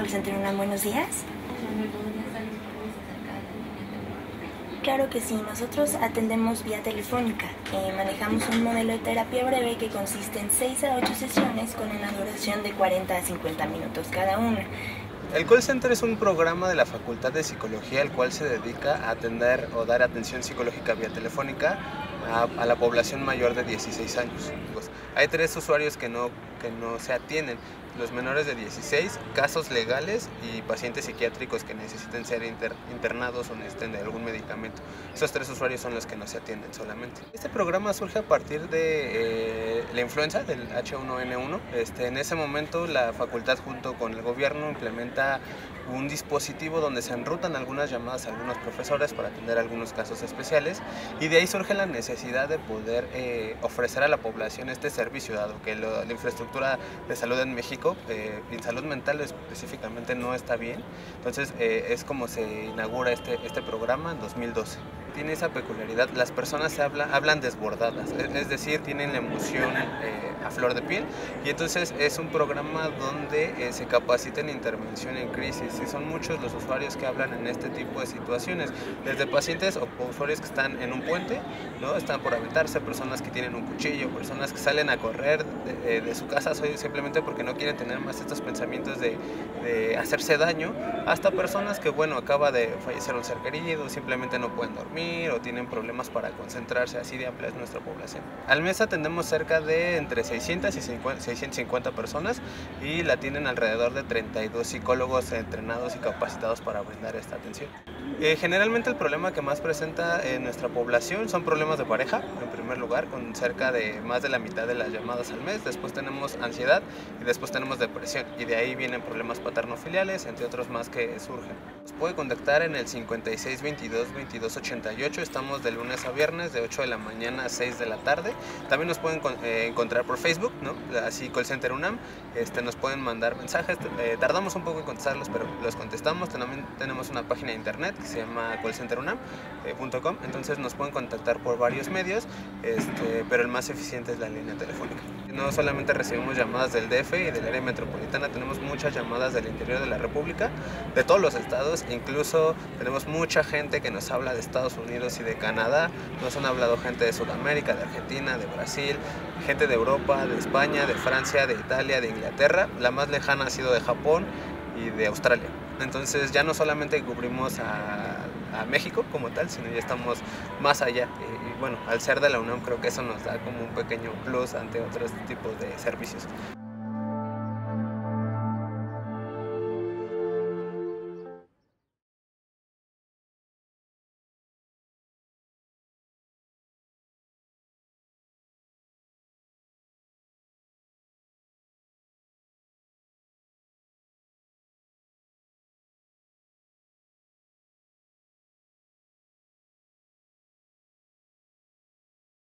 Call Center UNAM, buenos días. ¿Me podrías dar informes acerca de la línea telefónica? Claro que sí, nosotros atendemos vía telefónica. Manejamos un modelo de terapia breve que consiste en 6 a 8 sesiones con una duración de 40 a 50 minutos cada una. El call center es un programa de la Facultad de Psicología, el cual se dedica a atender o dar atención psicológica vía telefónica a la población mayor de 16 años. Pues, hay 3 usuarios que no se atienden: los menores de 16, casos legales y pacientes psiquiátricos que necesiten ser internados o necesiten de algún medicamento. Esos 3 usuarios son los que no se atienden solamente. Este programa surge a partir de la influenza del H1N1. En ese momento la facultad junto con el gobierno implementa un dispositivo donde se enrutan algunas llamadas a algunos profesores para atender algunos casos especiales, y de ahí surge la necesidad de poder ofrecer a la población este servicio, dado que la infraestructura de salud en México, en salud mental específicamente, no está bien. Entonces es como se inaugura este programa en 2012. Tiene esa peculiaridad: las personas hablan desbordadas, es decir, tienen la emoción a flor de piel, y entonces es un programa donde se capacita en intervención en crisis, y son muchos los usuarios que hablan en este tipo de situaciones, desde pacientes o usuarios que están en un puente, ¿no? Están por aventarse, personas que tienen un cuchillo, personas que salen a correr de su casa simplemente porque no quieren tener más estos pensamientos de hacerse daño, hasta personas que, bueno, acaba de fallecer un ser querido, simplemente no pueden dormir o tienen problemas para concentrarse. Así de amplia es nuestra población. Al mes atendemos cerca de entre 600 y 650 personas, y la tienen alrededor de 32 psicólogos entrenados y capacitados para brindar esta atención. Generalmente el problema que más presenta en nuestra población son problemas de pareja, en primer lugar, con cerca de más de la mitad de las llamadas al mes. Después tenemos ansiedad y después tenemos depresión, y de ahí vienen problemas paterno-filiales, entre otros más que surgen. Nos puede contactar en el 56 22 22 88. Estamos de lunes a viernes de 8 de la mañana a 6 de la tarde. También nos pueden encontrar por Facebook, ¿no? Así Call Center UNAM. Nos pueden mandar mensajes, tardamos un poco en contestarlos, pero los contestamos. También tenemos una página de internet que se llama callcenterunam.com. Entonces nos pueden contactar por varios medios, pero el más eficiente es la línea telefónica. No solamente recibimos llamadas del DF y del área metropolitana, tenemos muchas llamadas del interior de la República, de todos los estados. Incluso tenemos mucha gente que nos habla de Estados Unidos y de Canadá. Nos han hablado gente de Sudamérica, de Argentina, de Brasil, gente de Europa, de España, de Francia, de Italia, de Inglaterra. La más lejana ha sido de Japón y de Australia. Entonces ya no solamente cubrimos a México como tal, sino ya estamos más allá. Y bueno, al ser de la UNAM, creo que eso nos da como un pequeño plus ante otros tipos de servicios.